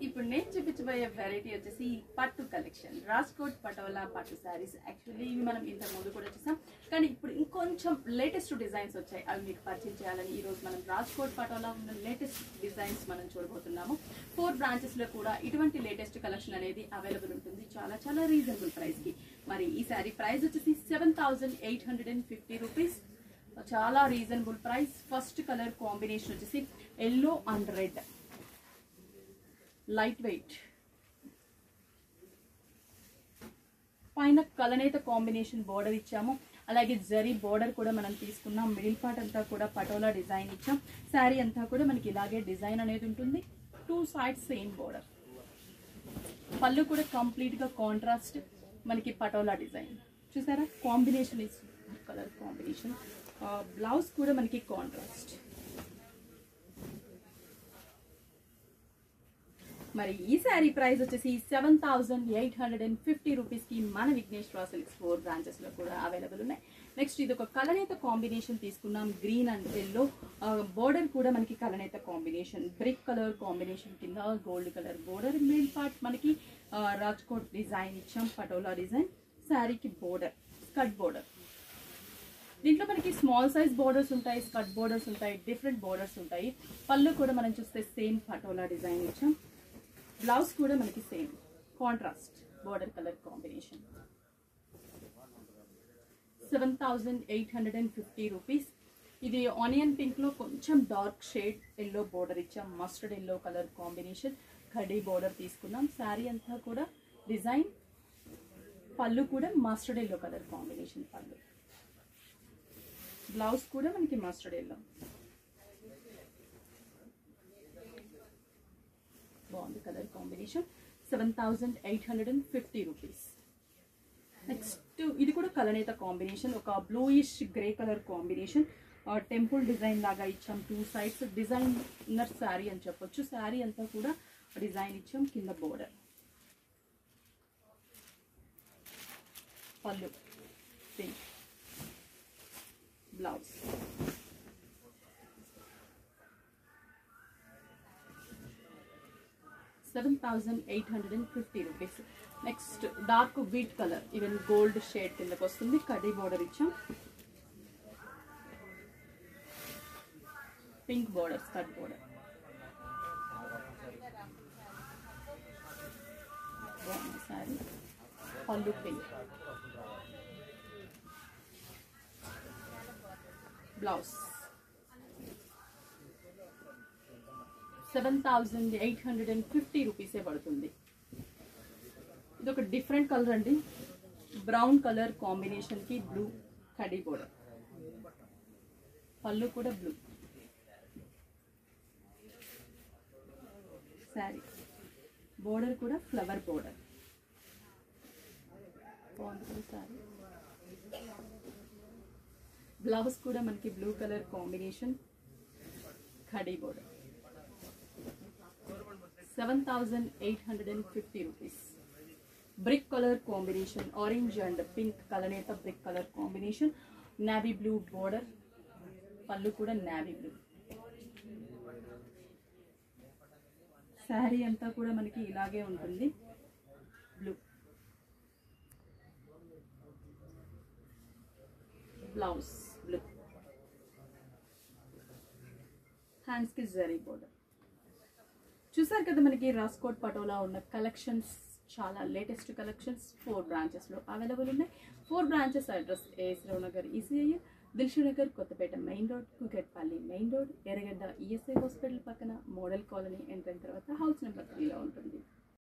ఇప్పుడు నేను చూపించబోయే వెరైటీ వచ్చేసి పట్టు కలెక్షన్ రాజ్కోట్ పటోలా పట్టు శారీస్. యాక్చువల్లీ ఇవి మనం ఇంత ముందు కూడా చూసాం, కానీ ఇప్పుడు ఇంకొంచెం లేటెస్ట్ డిజైన్స్ వచ్చాయి. అవి మీకు పరిచయం చేయాలని ఈరోజు మనం రాజ్కోట్ పటోలా ఉన్న లేటెస్ట్ డిజైన్స్ మనం చూడబోతున్నాము. 4 బ్రాంచెస్ లో కూడా ఇటువంటి లేటెస్ట్ కలెక్షన్ అనేది అవైలబుల్ ఉంటుంది చాలా చాలా రీజనబుల్ ప్రైస్ కి. మరి ఈ శారీ ప్రైస్ వచ్చేసి 7,850 రూపీస్. చాలా reasonable price. First colour combination వచ్చేసి yellow and red, light weight. పైన కలనేత కాంబినేషన్ బోర్డర్ ఇచ్చాము, అలాగే జరీ బోర్డర్ కూడా మనం తీసుకున్నాం. మిడిల్ పార్ట్ అంతా కూడా పటోలా డిజైన్ ఇచ్చాం. శారీ అంతా కూడా మనకి ఇలాగే డిజైన్ అనేది ఉంటుంది. 2 సైడ్స్ సేమ్ బోర్డర్. పళ్ళు కూడా కంప్లీట్ గా కాంట్రాస్ట్ మనకి పటోలా డిజైన్. చూసారా combination is colour combination. Blouse కూడా మనకి కాంట్రాస్ట్. మరి ఈ శారీ ప్రైస్ వచ్చేసి 7,850 రూపీస్ కి మన విఘ్నేశ్వర సిల్క్స్ 4 బ్రాంచెస్ లో కూడా అవైలబుల్ ఉన్నాయి. నెక్స్ట్ ఇది ఒక కలనేత కాంబినేషన్ తీసుకున్నాం, గ్రీన్ అండ్ ఎల్లో. బోర్డర్ కూడా మనకి కలనేత కాంబినేషన్, బ్రిక్ కలర్ కాంబినేషన్ కింద gold colour border. Middle part మనకి రాజ్కోట్ డిజైన్ ఇచ్చాం, పటోలా డిజైన్. శారీకి బోర్డర్ స్కర్ట్ బోర్డర్. దీంట్లో మనకి స్మాల్ సైజ్ బోర్డర్స్ ఉంటాయి, స్కర్ట్ బోర్డర్స్ ఉంటాయి, డిఫరెంట్ బోర్డర్స్ ఉంటాయి. పళ్ళు కూడా మనం చూస్తే సేమ్ పటోలా డిజైన్ ఇచ్చాం. బ్లౌజ్ కూడా మనకి same contrast border colour combination. 7,850 rupees. ఇది ఆనియన్ పింక్ లో కొంచెం డార్క్ షేడ్ ఎల్లో బోర్డర్ ఇచ్చాం, మస్టర్డ్ ఎల్లో కలర్ కాంబినేషన్. కడీ బోర్డర్ తీసుకున్నాం. శారీ అంతా కూడా డిజైన్. పళ్ళు కూడా మస్టర్డ్ ఎల్లో కలర్ కాంబినేషన్ పళ్ళు. బ్లౌజ్ కూడా మనకి మస్టర్డ్ ఎల్లో. బాగుంది కలర్ కాంబినేషన్. 7,850 రూపీస్. నెక్స్ట్ ఇది కూడా కలనేత కాంబినేషన్, ఒక bluish grey colour combination. Temple design లాగా ఇచ్చాం. 2 సైడ్స్ డిజైనర్ శారీ అని చెప్పొచ్చు. శారీ అంతా కూడా డిజైన్ ఇచ్చాం. కింద బోర్డర్. పళ్ళు pink. Blouse. $7,850 rupees. Next dark wheat colour, even gold shade కిందకి వస్తుంది. కడీ బోర్డర్ ఇచ్చాం. Pink border, skirt border. Sari పళ్ళు పింక్. బ్లౌజ్. 7,850 రూపీసే పడుతుంది. ఇది ఒక డిఫరెంట్ కలర్ అండి, బ్రౌన్ కలర్ కాంబినేషన్ కి బ్లూ కడీ బోర్డర్. పళ్ళు కూడా బ్లూ. శారీ బోర్డర్ కూడా ఫ్లవర్ బోర్డర్. బాగుంటుంది శారీ. బ్లౌజ్ కూడా మనకి బ్లూ కలర్ కాంబినేషన్, కడీ border. 7,850 rupees. Brick colour combination, orange and pink కలనేత brick colour combination. Navy blue border. పళ్ళు కూడా నావీ బ్లూ. శారీ అంతా కూడా మనకి ఇలాగే ఉంటుంది, బ్లూ. Blouse blue. హ్యాండ్స్ కి జరీ బోర్డర్. చూసారు కదా మనకి రాజ్కోట్ పటోలా ఉన్న కలెక్షన్స్, చాలా లేటెస్ట్ కలెక్షన్స్ 4 బ్రాంచెస్ లో అవైలబుల్ ఉన్నాయి. 4 branches address AS Rao Nagar ECI, Dilsukh Nagar Kothapet main road, Kukatpally main road, Erragadda ESI hospital పక్కన మోడల్ కాలనీ ఎంటర్ అయిన తర్వాత హౌస్ నెంబర్ 3 లో ఉంటుంది.